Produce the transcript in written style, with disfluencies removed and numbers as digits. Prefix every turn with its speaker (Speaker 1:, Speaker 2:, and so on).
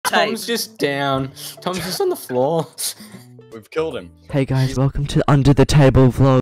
Speaker 1: Tom's just down. Tom's just on the floor.
Speaker 2: We've killed him.
Speaker 3: Hey guys, welcome to Under the Table Vlog.